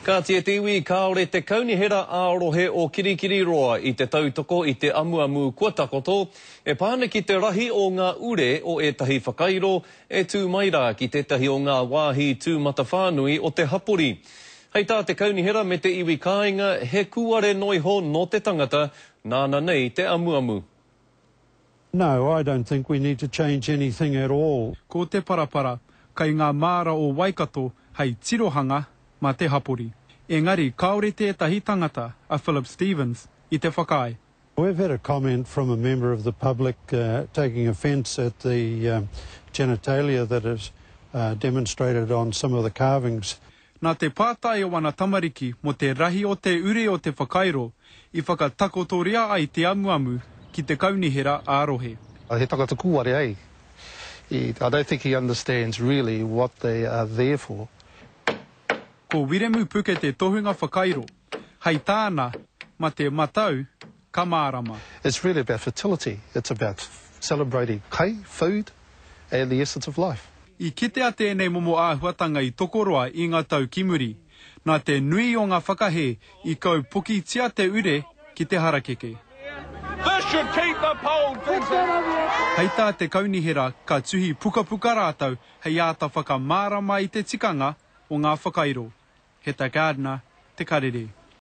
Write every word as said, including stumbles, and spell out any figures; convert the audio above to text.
Ka tia tiwi Karere te kaunihera ārohe o kirikiri roa I te tautoko I te amuamu kua takoto, e pāna ki te rahi o ngā ure o etahi whakairo, e tū maira ki tetahi o ngā wāhi tūmata whānui o te hapori. Hei tā te kaunihera me te iwi kāinga, he kuare noiho no te tangata, nāna nei te amuamu. No, I don't think we need to change anything at all. Ko te parapara, kai ngā māra o Waikato, hei tirohanga, ma te hapori. Engari, kaore tētahi tangata, a Philip Stevens, I te whakai. We've had a comment from a member of the public uh, taking offence at the um, genitalia that is uh, demonstrated on some of the carvings. Nā te pātai o wana tamariki mo te rahi o te ure o te whakairo, I whakatakotoria ai te amuamu ki te kaunihera ārohe. He tangata kuare ai. He, I don't think he understands really what they are there for. Ko wiremu puke te tohunga whakairo, hei tāna, ma te matau, ka mārama. It's really about fertility. It's about celebrating kai, food, and the essence of life. I kitea tēnei momo āhuatanga I tokoroa I ngā tau kimuri, nā te nui o ngā whakahe I kau puki tia te ure ki te harakeke. This should keep the poll busy. Hei tā te kaunihera ka tuhi puka puka rātau hei āta whakamārama I te tikanga o ngā whakairo. He tā Gardner, te Karere.